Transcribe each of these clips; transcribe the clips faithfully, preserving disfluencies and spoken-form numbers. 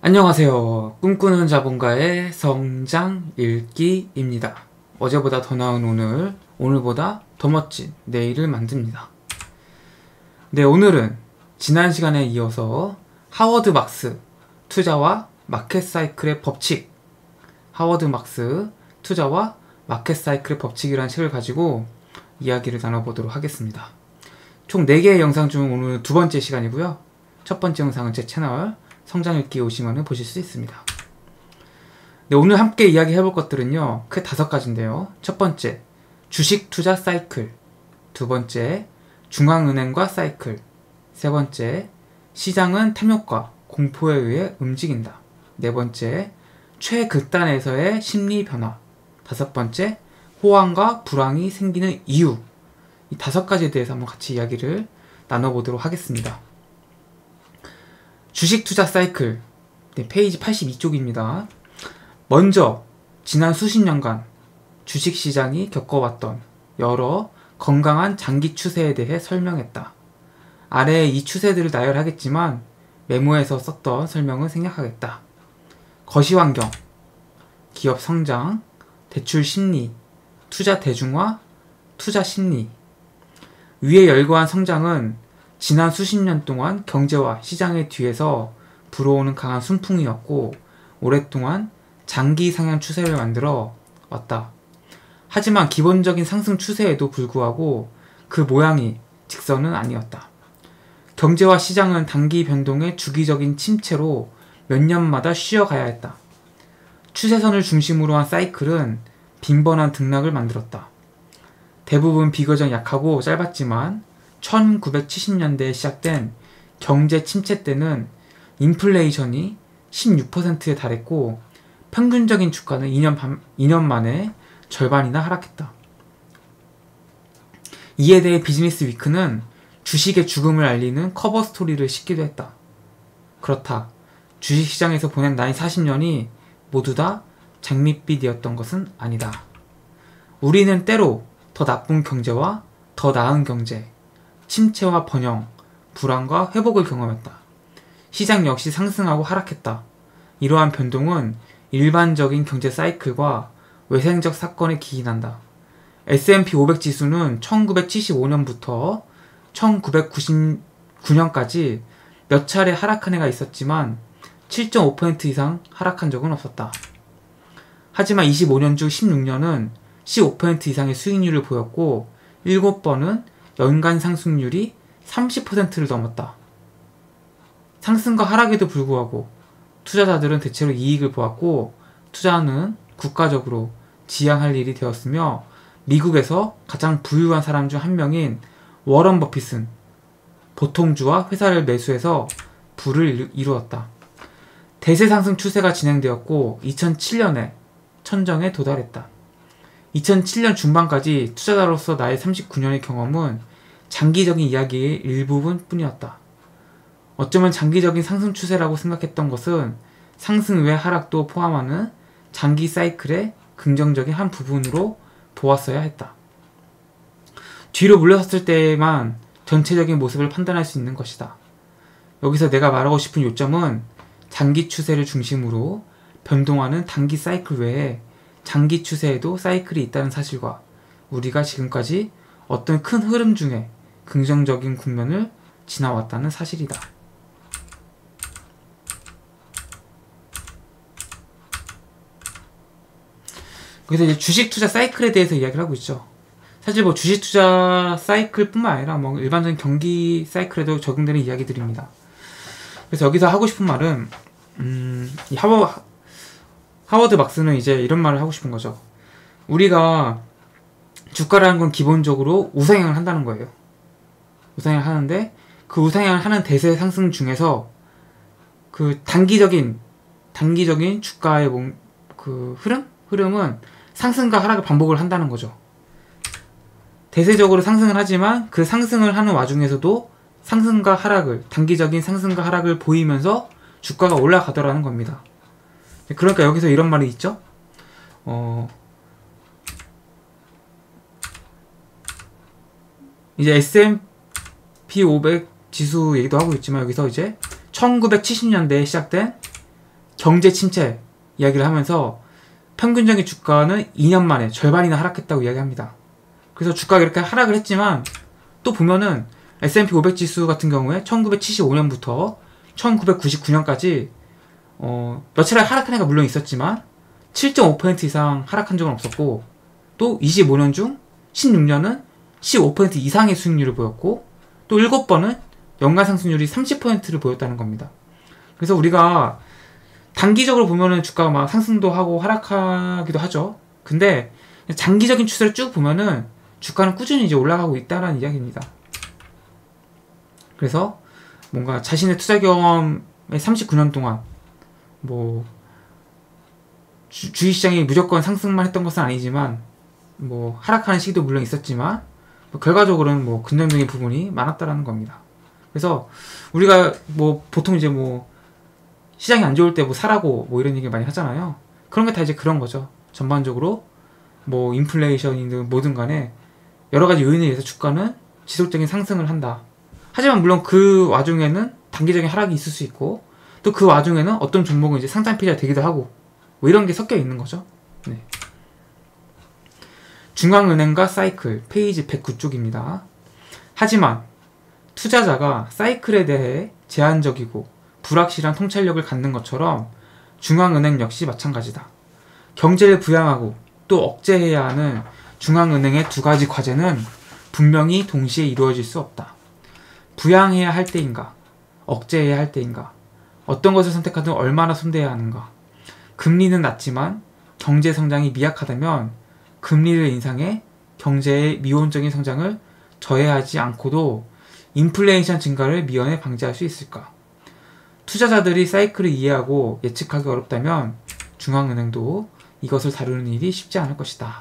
안녕하세요. 꿈꾸는 자본가의 성장 읽기입니다. 어제보다 더 나은 오늘, 오늘보다 더 멋진 내일을 만듭니다. 네, 오늘은 지난 시간에 이어서 하워드 막스 투자와 마켓 사이클의 법칙, 하워드 막스 투자와 마켓 사이클의 법칙이라는 책을 가지고 이야기를 나눠보도록 하겠습니다. 총 네 개의 영상 중 오늘 두 번째 시간이고요. 첫 번째 영상은 제 채널 성장 읽기에 오시면 보실 수 있습니다. 네, 오늘 함께 이야기해볼 것들은요, 크게 다섯 가지인데요. 첫 번째, 주식 투자 사이클. 두 번째, 중앙은행과 사이클. 세 번째, 시장은 탐욕과 공포에 의해 움직인다. 네 번째, 최극단에서의 심리 변화. 다섯 번째, 호황과 불황이 생기는 이유. 이 다섯 가지에 대해서 한번 같이 이야기를 나눠보도록 하겠습니다. 주식 투자 사이클, 네, 페이지 팔십이 쪽입니다. 먼저 지난 수십 년간 주식시장이 겪어왔던 여러 건강한 장기 추세에 대해 설명했다. 아래에 이 추세들을 나열하겠지만 메모에서 썼던 설명은 생략하겠다. 거시환경, 기업 성장, 대출 심리, 투자 대중화, 투자 심리. 위에 열거한 성장은 지난 수십 년 동안 경제와 시장의 뒤에서 불어오는 강한 순풍이었고 오랫동안 장기 상향 추세를 만들어 왔다. 하지만 기본적인 상승 추세에도 불구하고 그 모양이 직선은 아니었다. 경제와 시장은 단기 변동의 주기적인 침체로 몇 년마다 쉬어가야 했다. 추세선을 중심으로 한 사이클은 빈번한 등락을 만들었다. 대부분 비교적 약하고 짧았지만 천구백칠십 년대에 시작된 경제 침체 때는 인플레이션이 십육 퍼센트에 달했고 평균적인 주가는 이 년, 반, 이 년 만에 절반이나 하락했다. 이에 대해 비즈니스 위크는 주식의 죽음을 알리는 커버 스토리를 싣기도 했다. 그렇다. 주식시장에서 보낸 나이 사십 년이 모두 다 장밋빛이었던 것은 아니다. 우리는 때로 더 나쁜 경제와 더 나은 경제, 침체와 번영, 불황과 회복을 경험했다. 시장 역시 상승하고 하락했다. 이러한 변동은 일반적인 경제 사이클과 외생적 사건에 기인한다. 에스 앤 피 오백 지수는 천구백칠십오 년부터 천구백구십구 년까지 몇 차례 하락한 해가 있었지만 칠 점 오 퍼센트 이상 하락한 적은 없었다. 하지만 이십오 년 중 십육 년은 십오 퍼센트 이상의 수익률을 보였고 일곱 번은 연간 상승률이 삼십 퍼센트를 넘었다. 상승과 하락에도 불구하고 투자자들은 대체로 이익을 보았고 투자는 국가적으로 지향할 일이 되었으며 미국에서 가장 부유한 사람 중 한 명인 워런 버핏은 보통주와 회사를 매수해서 부를 이루었다. 대세 상승 추세가 진행되었고 이천칠 년에 천정에 도달했다. 이천칠 년 중반까지 투자자로서 나의 삼십구 년의 경험은 장기적인 이야기의 일부분 뿐이었다. 어쩌면 장기적인 상승 추세라고 생각했던 것은 상승 외 하락도 포함하는 장기 사이클의 긍정적인 한 부분으로 보았어야 했다. 뒤로 물러섰을 때만 전체적인 모습을 판단할 수 있는 것이다. 여기서 내가 말하고 싶은 요점은 장기 추세를 중심으로 변동하는 단기 사이클 외에 장기 추세에도 사이클이 있다는 사실과 우리가 지금까지 어떤 큰 흐름 중에 긍정적인 국면을 지나왔다는 사실이다. 그래서 이제 주식 투자 사이클에 대해서 이야기를 하고 있죠. 사실 뭐 주식 투자 사이클 뿐만 아니라 뭐 일반적인 경기 사이클에도 적용되는 이야기들입니다. 그래서 여기서 하고 싶은 말은 음, 이 하워 하워드 막스는 이제 이런 말을 하고 싶은 거죠. 우리가 주가라는 건 기본적으로 우상향을 한다는 거예요. 우상향을 하는데 그 우상향을 하는 대세 상승 중에서 그 단기적인 단기적인 주가의 그 흐름? 흐름은 상승과 하락을 반복을 한다는 거죠. 대세적으로 상승을 하지만 그 상승을 하는 와중에서도 상승과 하락을 단기적인 상승과 하락을 보이면서 주가가 올라가더라는 겁니다. 그러니까 여기서 이런 말이 있죠. 어, 이제 에스 앤 피 오백 지수 얘기도 하고 있지만 여기서 이제 천구백칠십 년대에 시작된 경제 침체 이야기를 하면서 평균적인 주가는 이 년 만에 절반이나 하락했다고 이야기합니다. 그래서 주가가 이렇게 하락을 했지만 또 보면은 에스 앤 피 오백 지수 같은 경우에 천구백칠십오 년부터 천구백구십구 년까지 어, 몇 차례 하락한 해가 물론 있었지만 칠 점 오 퍼센트 이상 하락한 적은 없었고, 또 이십오 년 중 십육 년은 십오 퍼센트 이상의 수익률을 보였고, 또 일곱 번은 연간 상승률이 삼십 퍼센트를 보였다는 겁니다. 그래서 우리가 단기적으로 보면은 주가가 막 상승도 하고 하락하기도 하죠. 근데 장기적인 추세를 쭉 보면은 주가는 꾸준히 이제 올라가고 있다는 이야기입니다. 그래서 뭔가 자신의 투자 경험의 삼십구 년 동안 뭐 주, 주식시장이 무조건 상승만 했던 것은 아니지만 뭐 하락하는 시기도 물론 있었지만 뭐 결과적으로는 뭐 긍정적인 부분이 많았다라는 겁니다. 그래서 우리가 뭐 보통 이제 뭐 시장이 안 좋을 때 뭐 사라고 뭐 이런 얘기 많이 하잖아요. 그런 게 다 이제 그런 거죠. 전반적으로 뭐 인플레이션이든 뭐든 간에 여러 가지 요인에 의해서 주가는 지속적인 상승을 한다. 하지만 물론 그 와중에는 단기적인 하락이 있을 수 있고, 또 그 와중에는 어떤 종목은 이제 상장 폐지가 되기도 하고, 뭐 이런 게 섞여 있는 거죠. 네. 중앙은행과 사이클, 페이지 백구 쪽입니다. 하지만 투자자가 사이클에 대해 제한적이고 불확실한 통찰력을 갖는 것처럼 중앙은행 역시 마찬가지다. 경제를 부양하고 또 억제해야 하는 중앙은행의 두 가지 과제는 분명히 동시에 이루어질 수 없다. 부양해야 할 때인가, 억제해야 할 때인가, 어떤 것을 선택하든 얼마나 손대야 하는가. 금리는 낮지만 경제 성장이 미약하다면 금리를 인상해 경제의 미온적인 성장을 저해하지 않고도 인플레이션 증가를 미연에 방지할 수 있을까? 투자자들이 사이클을 이해하고 예측하기 어렵다면 중앙은행도 이것을 다루는 일이 쉽지 않을 것이다.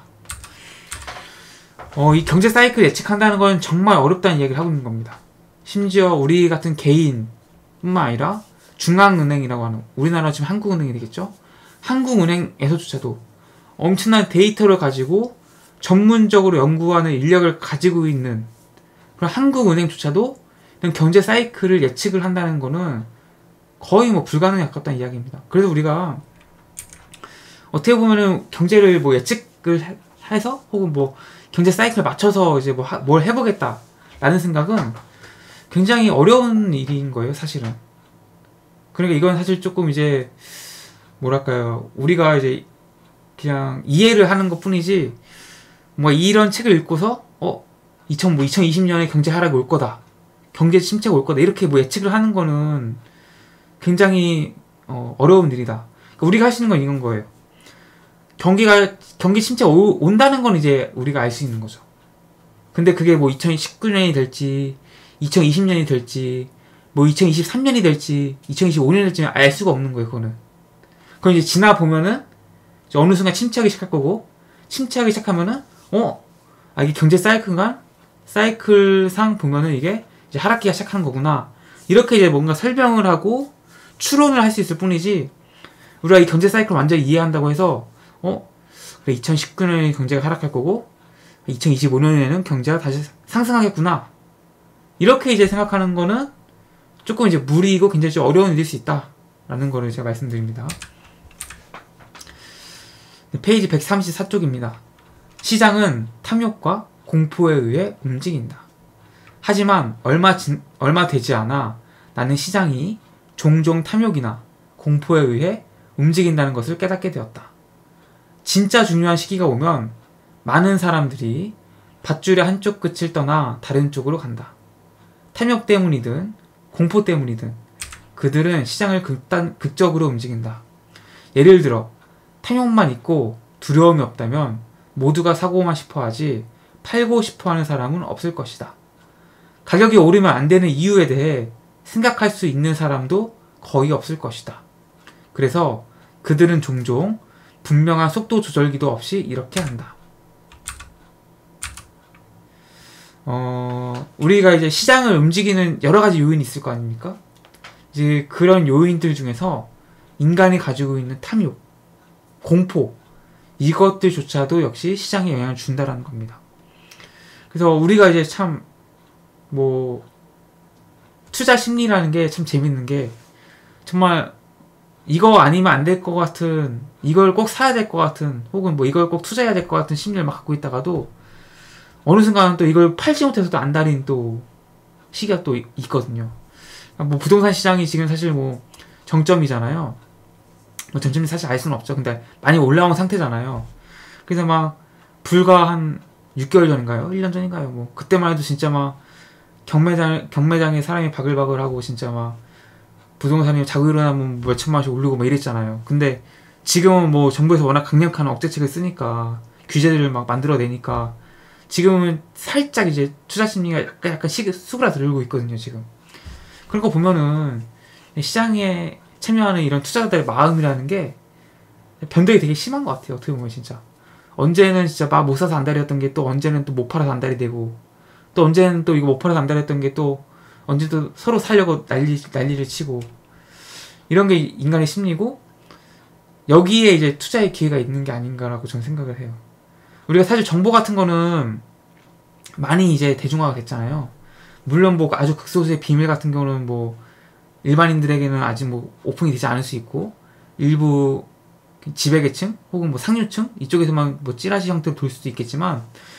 어, 이 경제 사이클을 예측한다는 건 정말 어렵다는 이야기를 하고 있는 겁니다. 심지어 우리 같은 개인뿐만 아니라 중앙은행이라고 하는, 우리나라 지금 한국은행이 되겠죠? 한국은행에서조차도 엄청난 데이터를 가지고 전문적으로 연구하는 인력을 가지고 있는 그런 한국은행조차도 이런 경제 사이클을 예측을 한다는 거는 거의 뭐 불가능에 가깝다는 이야기입니다. 그래서 우리가 어떻게 보면은 경제를 뭐 예측을 해서 혹은 뭐 경제 사이클을 맞춰서 이제 뭐 뭘 해보겠다 라는 생각은 굉장히 어려운 일인 거예요, 사실은. 그러니까 이건 사실 조금 이제 뭐랄까요, 우리가 이제 그냥 이해를 하는 것 뿐이지, 뭐 이런 책을 읽고서 어 이천이십 년에 경제 하락이 올 거다, 경제 침체가 올 거다, 이렇게 뭐 예측을 하는 거는 굉장히 어, 어려운 일이다. 그러니까 우리가 할 수 있는 건 이건 거예요. 경기가 경기 침체가 오, 온다는 건 이제 우리가 알 수 있는 거죠. 근데 그게 뭐 이천십구 년이 될지 이천이십 년이 될지 뭐 이천이십삼 년이 될지 이천이십오 년이 될지 알 수가 없는 거예요. 그거는. 그럼 이제 지나 보면은 어느 순간 침체하기 시작할 거고, 침체하기 시작하면은 어? 아, 이게 경제 사이클인가? 사이클상 보면은 이게 이제 하락기가 시작하는 거구나. 이렇게 이제 뭔가 설명을 하고 추론을 할 수 있을 뿐이지, 우리가 이 경제 사이클을 완전히 이해한다고 해서 어? 그래, 이천십구 년에 경제가 하락할 거고 이천이십오 년에는 경제가 다시 상승하겠구나, 이렇게 이제 생각하는 거는 조금 이제 무리이고 굉장히 좀 어려운 일일 수 있다 라는 거를 제가 말씀드립니다. 페이지 백삼십사 쪽입니다. 시장은 탐욕과 공포에 의해 움직인다. 하지만 얼마, 진, 얼마 되지 않아 나는 시장이 종종 탐욕이나 공포에 의해 움직인다는 것을 깨닫게 되었다. 진짜 중요한 시기가 오면 많은 사람들이 밧줄의 한쪽 끝을 떠나 다른 쪽으로 간다. 탐욕 때문이든 공포 때문이든 그들은 시장을 극단, 극적으로 움직인다. 예를 들어 탐욕만 있고 두려움이 없다면 모두가 사고만 싶어하지 팔고 싶어하는 사람은 없을 것이다. 가격이 오르면 안 되는 이유에 대해 생각할 수 있는 사람도 거의 없을 것이다. 그래서 그들은 종종 분명한 속도 조절기도 없이 이렇게 한다. 어, 우리가 이제 시장을 움직이는 여러 가지 요인이 있을 거 아닙니까? 이제 그런 요인들 중에서 인간이 가지고 있는 탐욕, 공포, 이것들조차도 역시 시장에 영향을 준다라는 겁니다. 그래서 우리가 이제 참, 뭐, 투자 심리라는 게 참 재밌는 게, 정말 이거 아니면 안 될 것 같은, 이걸 꼭 사야 될 것 같은, 혹은 뭐 이걸 꼭 투자해야 될 것 같은 심리를 막 갖고 있다가도 어느 순간 또 이걸 팔지 못해서도 안달인 또 시기가 또 있거든요. 뭐 부동산 시장이 지금 사실 뭐 정점이잖아요. 뭐 정점이 사실 알 수는 없죠. 근데 많이 올라온 상태잖아요. 그래서 막 불과 한 육 개월 전인가요? 일 년 전인가요? 뭐 그때만 해도 진짜 막 경매장, 경매장에 사람이 바글바글하고 진짜 막 부동산이 자고 일어나면 몇 천만 원씩 오르고 막 이랬잖아요. 근데 지금은 뭐 정부에서 워낙 강력한 억제책을 쓰니까 규제들을 막 만들어내니까 지금은 살짝 이제 투자 심리가 약간, 약간 시, 수그라들고 있거든요, 지금. 그런 거 보면은 시장에 참여하는 이런 투자자들의 마음이라는 게 변덕이 되게 심한 것 같아요, 어떻게 보면 진짜. 언제는 진짜 막 못 사서 안달이었던 게 또 언제는 또 못 팔아서 안달이 되고, 또 언제는 또 이거 못 팔아서 안달이었던 게 또 언제 또 서로 살려고 난리, 난리를 치고, 이런 게 인간의 심리고, 여기에 이제 투자의 기회가 있는 게 아닌가라고 저는 생각을 해요. 우리가 사실 정보 같은 거는 많이 이제 대중화가 됐잖아요. 물론 뭐 아주 극소수의 비밀 같은 경우는 뭐 일반인들에게는 아직 뭐 오픈이 되지 않을 수 있고, 일부 지배계층 혹은 뭐 상류층 이쪽에서만 뭐 찌라시 형태로 돌 수도 있겠지만,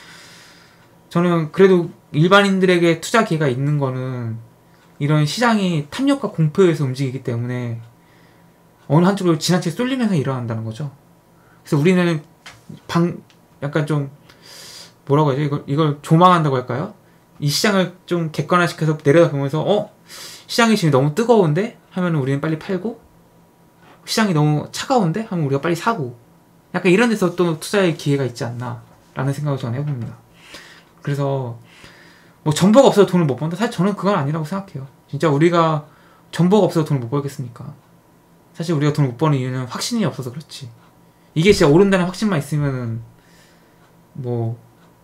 저는 그래도 일반인들에게 투자 기회가 있는 거는 이런 시장이 탐욕과 공포에서 움직이기 때문에 어느 한쪽으로 지나치게 쏠리면서 일어난다는 거죠. 그래서 우리는 방 약간 좀 뭐라고 하죠? 이걸 이걸 조망한다고 할까요? 이 시장을 좀 객관화시켜서 내려다보면서 어? 시장이 지금 너무 뜨거운데? 하면 우리는 빨리 팔고, 시장이 너무 차가운데? 하면 우리가 빨리 사고, 약간 이런 데서 또 투자의 기회가 있지 않나 라는 생각을 저는 해봅니다. 그래서 뭐 정보가 없어서 돈을 못 번다? 사실 저는 그건 아니라고 생각해요. 진짜 우리가 정보가 없어서 돈을 못 벌겠습니까? 사실 우리가 돈을 못 버는 이유는 확신이 없어서 그렇지, 이게 진짜 오른다는 확신만 있으면은 뭐,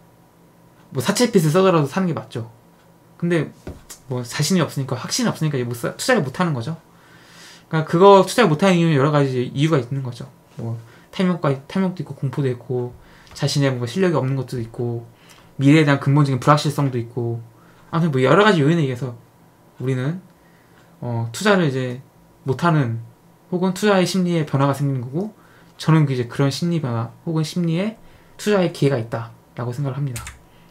뭐 사채빚을 써더라도 사는 게 맞죠. 근데 뭐 자신이 없으니까, 확신이 없으니까 못 사, 투자를 못 하는 거죠. 그러니까 그거 투자를 못 하는 이유는 여러 가지 이유가 있는 거죠. 뭐 탐욕과 탐욕도 있고, 공포도 있고, 자신의 뭔가 실력이 없는 것도 있고, 미래에 대한 근본적인 불확실성도 있고, 아무튼 뭐 여러 가지 요인에 의해서 우리는 어, 투자를 이제 못하는, 혹은 투자의 심리에 변화가 생기는 거고, 저는 이제 그런 심리 변화 혹은 심리에 투자의 기회가 있다라고 생각을 합니다.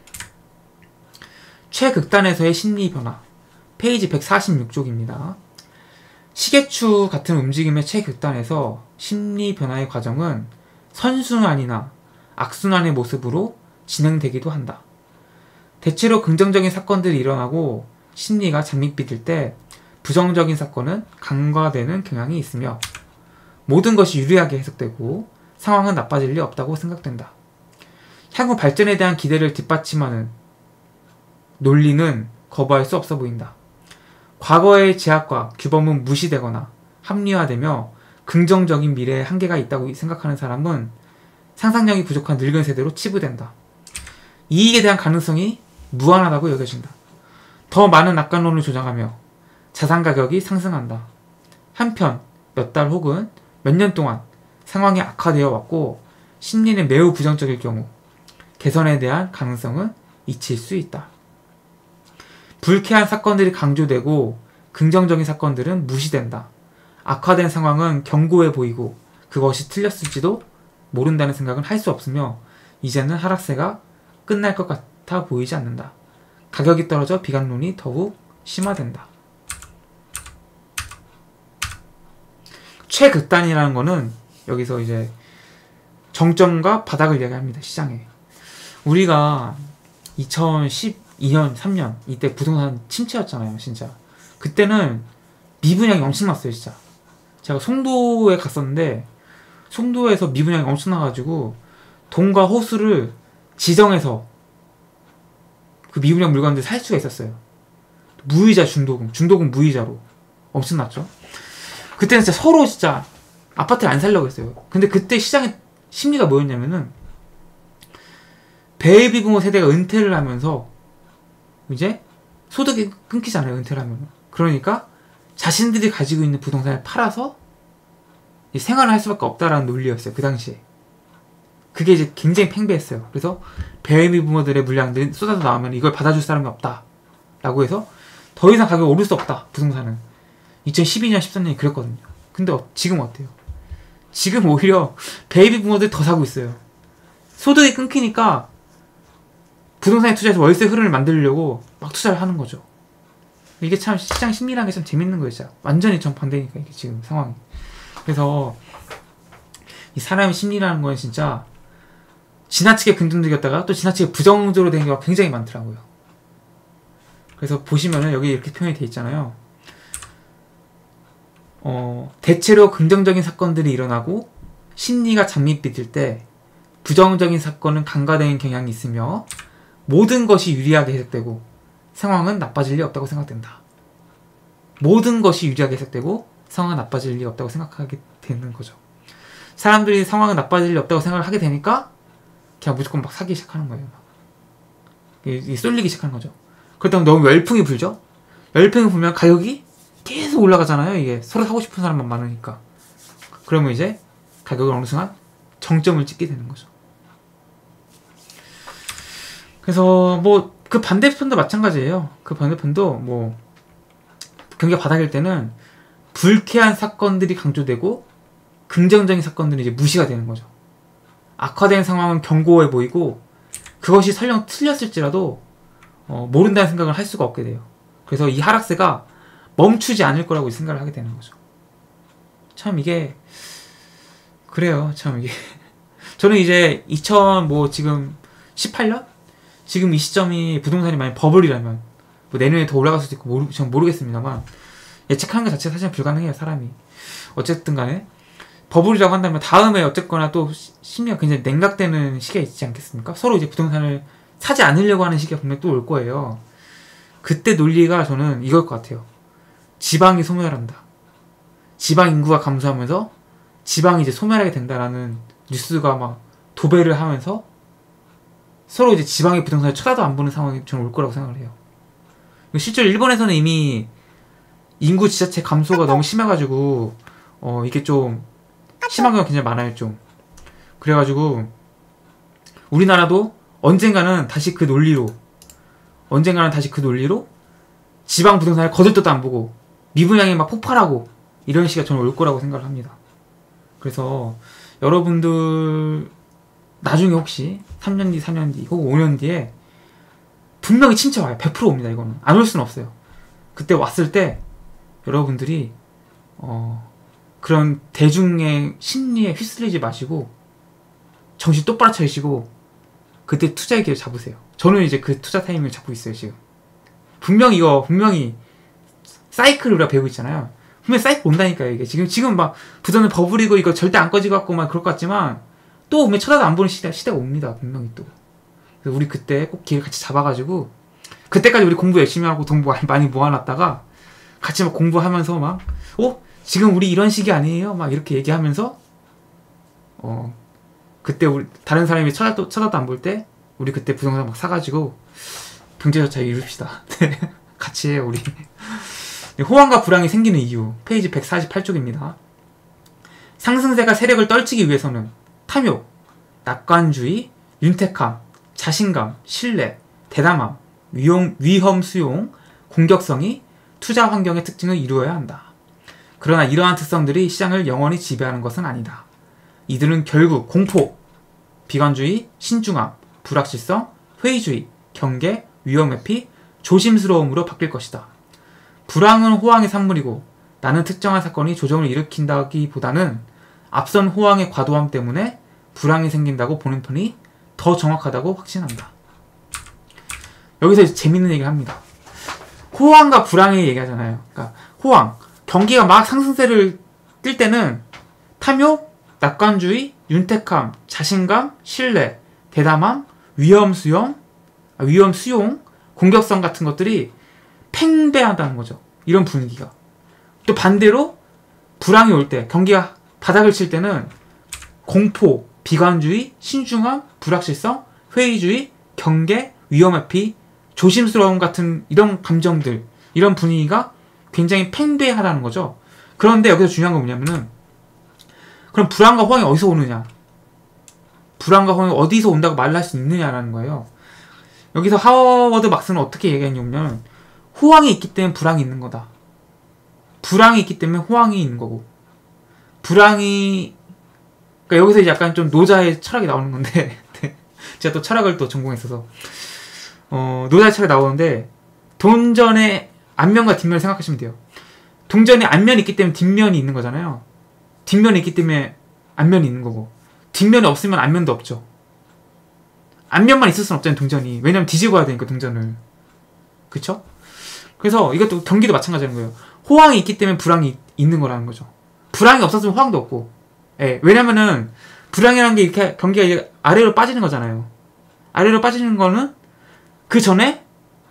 최극단에서의 심리 변화, 페이지 백사십육 쪽입니다. 시계추 같은 움직임의 최극단에서 심리 변화의 과정은 선순환이나 악순환의 모습으로 진행되기도 한다. 대체로 긍정적인 사건들이 일어나고 심리가 장밋빛일 때 부정적인 사건은 간과되는 경향이 있으며, 모든 것이 유리하게 해석되고 상황은 나빠질 리 없다고 생각된다. 향후 발전에 대한 기대를 뒷받침하는 논리는 거부할 수 없어 보인다. 과거의 제약과 규범은 무시되거나 합리화되며 긍정적인 미래에 한계가 있다고 생각하는 사람은 상상력이 부족한 늙은 세대로 치부된다. 이익에 대한 가능성이 무한하다고 여겨진다. 더 많은 낙관론을 조장하며 자산 가격이 상승한다. 한편 몇 달 혹은 몇 년 동안 상황이 악화되어 왔고 심리는 매우 부정적일 경우 개선에 대한 가능성은 잊힐 수 있다. 불쾌한 사건들이 강조되고 긍정적인 사건들은 무시된다. 악화된 상황은 견고해 보이고 그것이 틀렸을지도 모른다는 생각은 할 수 없으며, 이제는 하락세가 끝날 것 같아 보이지 않는다. 가격이 떨어져 비관론이 더욱 심화된다. 최극단이라는 거는 여기서 이제 정점과 바닥을 이야기합니다. 시장에. 우리가 이천십이 년, 삼 년 이때 부동산 침체였잖아요, 진짜. 그때는 미분양이 엄청났어요, 진짜. 제가 송도에 갔었는데 송도에서 미분양이 엄청나가지고 동과 호수를 지정해서 그 미분양 물건들 살 수가 있었어요. 무이자 중도금, 중도금 무이자로 엄청났죠. 그때는 진짜 서로 진짜 아파트를 안 살려고 했어요. 근데 그때 시장의 심리가 뭐였냐면은, 베이비부모 세대가 은퇴를 하면서 이제 소득이 끊기잖아요, 은퇴를 하면. 그러니까 자신들이 가지고 있는 부동산을 팔아서 생활을 할 수밖에 없다라는 논리였어요, 그 당시에. 그게 이제 굉장히 팽배했어요. 그래서 베이비부모들의 물량들이 쏟아져 나오면 이걸 받아줄 사람이 없다 라고 해서 더 이상 가격이 오를 수 없다, 부동산은. 이천십이 년, 십삼 년이 그랬거든요. 근데 어, 지금 어때요? 지금 오히려 베이비 부모들이 더 사고 있어요. 소득이 끊기니까 부동산에 투자해서 월세 흐름을 만들려고 막 투자를 하는 거죠. 이게 참 시장 심리라는 게 참 재밌는 거예요, 진짜. 완전히 전 반대니까, 이게 지금 상황이. 그래서 이 사람의 심리라는 건 진짜 지나치게 긍정적이었다가 또 지나치게 부정적으로 되는 경우가 굉장히 많더라고요. 그래서 보시면은 여기 이렇게 표현이 돼 있잖아요. 어, 대체로 긍정적인 사건들이 일어나고 심리가 장밋빛일 때 부정적인 사건은 간과되는 경향이 있으며 모든 것이 유리하게 해석되고 상황은 나빠질 리 없다고 생각된다. 모든 것이 유리하게 해석되고 상황은 나빠질 리 없다고 생각하게 되는 거죠. 사람들이 상황은 나빠질 리 없다고 생각을 하게 되니까 그냥 무조건 막 사기 시작하는 거예요. 이 쏠리기 시작하는 거죠. 그렇다면 너무 열풍이 불죠? 열풍이 불면 가격이 계속 올라가잖아요. 이게 서로 사고 싶은 사람만 많으니까. 그러면 이제 가격을 어느 순간 정점을 찍게 되는 거죠. 그래서 뭐 그 반대편도 마찬가지예요. 그 반대편도 뭐 경기가 바닥일 때는 불쾌한 사건들이 강조되고 긍정적인 사건들이 이제 무시가 되는 거죠. 악화된 상황은 견고해 보이고 그것이 설령 틀렸을지라도 어, 모른다는 생각을 할 수가 없게 돼요. 그래서 이 하락세가 멈추지 않을 거라고 생각을 하게 되는 거죠. 참 이게 그래요. 참 이게 저는 이제 이천 뭐 지금 십팔 년? 지금 이 시점이 부동산이 만약 버블이라면 뭐 내년에 더 올라갈 수도 있고 모르, 전 모르겠습니다만 예측하는 것 자체가 사실 불가능해요. 사람이. 어쨌든 간에 버블이라고 한다면 다음에 어쨌거나 또 심리가 굉장히 냉각되는 시기가 있지 않겠습니까? 서로 이제 부동산을 사지 않으려고 하는 시기가 분명히 또 올 거예요. 그때 논리가 저는 이걸 것 같아요. 지방이 소멸한다. 지방 인구가 감소하면서 지방이 이제 소멸하게 된다라는 뉴스가 막 도배를 하면서 서로 이제 지방의 부동산을 쳐다도 안 보는 상황이 저는 올 거라고 생각을 해요. 실제로 일본에서는 이미 인구 지자체 감소가 너무 심해가지고 어 이게 좀 심한 경우가 굉장히 많아요. 좀 그래가지고 우리나라도 언젠가는 다시 그 논리로 언젠가는 다시 그 논리로 지방 부동산을 거들떠도 안 보고 미분양이 막 폭발하고 이런 시기가 저는 올 거라고 생각을 합니다. 그래서 여러분들 나중에 혹시 삼 년 뒤, 사 년 뒤, 혹은 오 년 뒤에 분명히 침체 와요. 백 퍼센트 옵니다. 이거는 안 올 수는 없어요. 그때 왔을 때 여러분들이 어 그런 대중의 심리에 휩쓸리지 마시고 정신 똑바로 차리시고 그때 투자의 기회를 잡으세요. 저는 이제 그 투자 타이밍을 잡고 있어요. 지금 분명히 이거 분명히 사이클을 우리가 배우고 있잖아요. 분명히 사이클 온다니까요. 이게 지금 지금 막 부전은 버블이고 이거 절대 안 꺼지고 갖고 막 그럴 것 같지만 또 분명히 쳐다도 안 보는 시대, 시대가 옵니다. 분명히 또. 그래서 우리 그때 꼭 기회를 같이 잡아가지고 그때까지 우리 공부 열심히 하고 돈 많이 모아놨다가 같이 막 공부하면서 막 어? 지금 우리 이런 시기 아니에요? 막 이렇게 얘기하면서 어 그때 우리 다른 사람이 쳐다도, 쳐다도 안 볼 때 우리 그때 부동산 막 사가지고 경제적 자유 이룹시다. 같이 해요 우리. 호황과 불황이 생기는 이유 페이지 백사십팔 쪽입니다. 상승세가 세력을 떨치기 위해서는 탐욕, 낙관주의, 윤택함, 자신감, 신뢰, 대담함, 위험, 위험 수용, 공격성이 투자 환경의 특징을 이루어야 한다. 그러나 이러한 특성들이 시장을 영원히 지배하는 것은 아니다. 이들은 결국 공포, 비관주의, 신중함, 불확실성, 회의주의, 경계, 위험회피, 조심스러움으로 바뀔 것이다. 불황은 호황의 산물이고 나는 특정한 사건이 조정을 일으킨다기보다는 앞선 호황의 과도함 때문에 불황이 생긴다고 보는 편이 더 정확하다고 확신한다. 여기서 이제 재밌는 얘기를 합니다. 호황과 불황의 얘기하잖아요. 그러니까 호황, 경기가 막 상승세를 뛸 때는 탐욕, 낙관주의, 윤택함, 자신감, 신뢰, 대담함, 위험 수용, 위험 수용, 공격성 같은 것들이 팽배하다는 거죠. 이런 분위기가. 또 반대로 불황이 올 때, 경기가 바닥을 칠 때는 공포, 비관주의, 신중함, 불확실성, 회의주의, 경계, 위험회피, 조심스러움 같은 이런 감정들, 이런 분위기가 굉장히 팽배하다는 거죠. 그런데 여기서 중요한 건 뭐냐면은 그럼 불황과 호황이 어디서 오느냐? 불황과 호황이 어디서 온다고 말을 할 수 있느냐라는 거예요. 여기서 하워드 막스는 어떻게 얘기했냐면 호황이 있기 때문에 불황이 있는 거다. 불황이 있기 때문에 호황이 있는 거고 불황이 그러니까 여기서 이제 약간 좀 노자의 철학이 나오는 건데 제가 또 철학을 또 전공했어서 어, 노자의 철학이 나오는데 동전의 앞면과 뒷면을 생각하시면 돼요. 동전에 앞면이 있기 때문에 뒷면이 있는 거잖아요. 뒷면이 있기 때문에 앞면이 있는 거고 뒷면이 없으면 앞면도 없죠. 앞면만 있을 수는 없잖아요, 동전이. 왜냐면 뒤집어 야 되니까, 동전을. 그쵸? 그래서 이것도 경기도 마찬가지인 거예요. 호황이 있기 때문에 불황이 있는 거라는 거죠. 불황이 없었으면 호황도 없고. 예, 왜냐면은 불황이라는 게 이렇게 경기가 이제 아래로 빠지는 거잖아요. 아래로 빠지는 거는 그 전에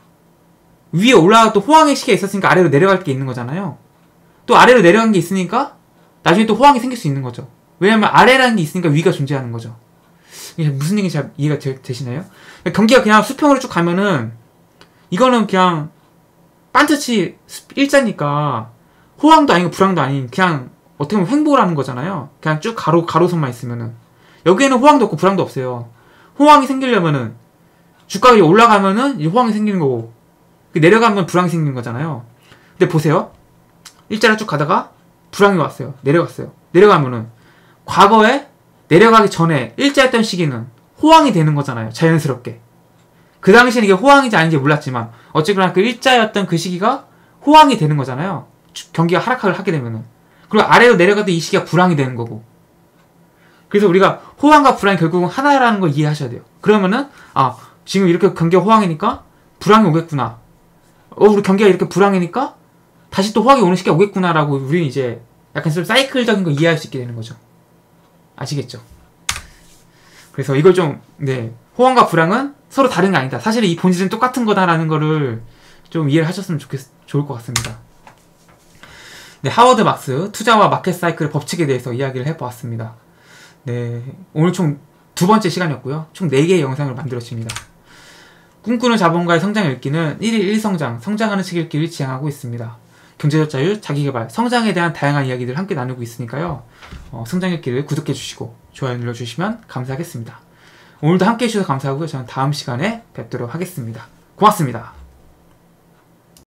위에 올라가 또 호황의 시기가 있었으니까 아래로 내려갈 게 있는 거잖아요. 또 아래로 내려간 게 있으니까 나중에 또 호황이 생길 수 있는 거죠. 왜냐면 아래라는 게 있으니까 위가 존재하는 거죠. 이게 무슨 얘기인지 잘 이해가 되, 되시나요? 경기가 그냥 수평으로 쭉 가면은 이거는 그냥 반트치 일자니까 호황도 아니고 불황도 아닌 그냥 어떻게 보면 횡보라는 거잖아요. 그냥 쭉 가로, 가로선만 있으면은. 여기에는 호황도 없고 불황도 없어요. 호황이 생기려면은 주가가 올라가면은 호황이 생기는 거고 내려가면 불황이 생기는 거잖아요. 근데 보세요. 일자로 쭉 가다가 불황이 왔어요. 내려갔어요. 내려가면은 과거에 내려가기 전에 일자였던 시기는 호황이 되는 거잖아요. 자연스럽게. 그 당시에는 이게 호황인지 아닌지 몰랐지만 어쨌거나 그 일자였던 그 시기가 호황이 되는 거잖아요. 경기가 하락을 하게 되면은. 그리고 아래로 내려가도 이 시기가 불황이 되는 거고. 그래서 우리가 호황과 불황이 결국은 하나라는 걸 이해하셔야 돼요. 그러면은 아 지금 이렇게 경기가 호황이니까 불황이 오겠구나. 어 우리 경기가 이렇게 불황이니까 다시 또 호황이 오는 시기가 오겠구나라고 우리는 이제 약간 좀 사이클적인 거 이해할 수 있게 되는 거죠. 아시겠죠? 그래서 이걸 좀, 네. 호황과 불황은 서로 다른 게 아니다. 사실 이 본질은 똑같은 거다라는 거를 좀 이해를 하셨으면 좋겠, 좋을 것 같습니다. 네, 하워드 막스, 투자와 마켓 사이클의 법칙에 대해서 이야기를 해보았습니다. 네. 오늘 총 두 번째 시간이었고요. 총 네 개의 영상을 만들었습니다. 꿈꾸는 자본가의 성장 읽기는 일 일 일 성장, 성장하는 책 읽기를 지향하고 있습니다. 경제적 자유, 자기개발, 성장에 대한 다양한 이야기들을 함께 나누고 있으니까요. 어, 성장 읽기를 구독해주시고 좋아요 눌러주시면 감사하겠습니다. 오늘도 함께 해주셔서 감사하고요. 저는 다음 시간에 뵙도록 하겠습니다. 고맙습니다.